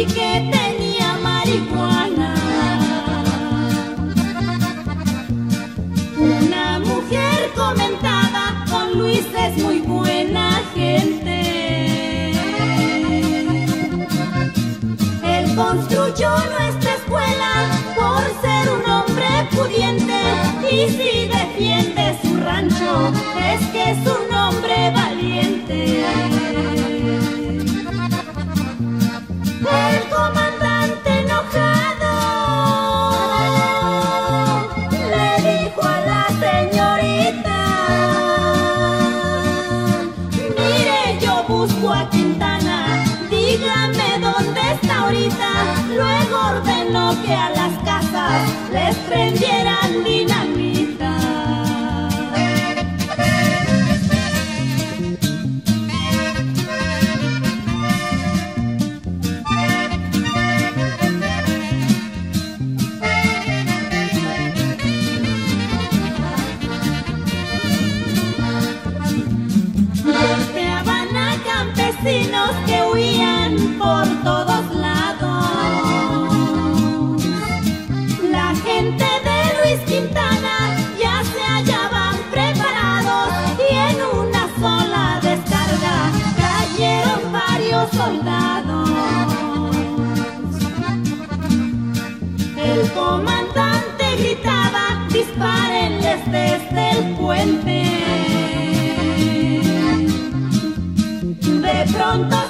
y que tenía marihuana. Una mujer comentaba: con Luis es muy buena gente. Él construyó nuestra escuela por ser un hombre pudiente, y si defiende su rancho es que es un hombre valiente. El comandante enojado le dijo a la señorita: mire, yo busco a Quintana, dígame dónde está ahorita. Luego ordenó que a las casas les prendieran dinamita. Golpeaban a campesinos que huían por todos lados. La gente de Luis Quintana ya se hallaban preparados, y en una sola descarga cayeron varios soldados. El comandante gritaba: dispárenles desde el puente. De pronto